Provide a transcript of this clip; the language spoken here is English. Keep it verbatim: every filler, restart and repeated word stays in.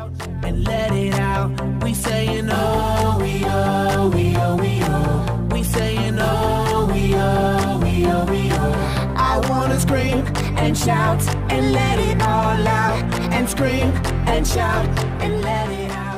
and let it out. We saying oh, we oh, we oh, we oh. We saying oh, we oh, we oh, we oh. I wanna scream and shout and let it all out. And scream and shout and let it out.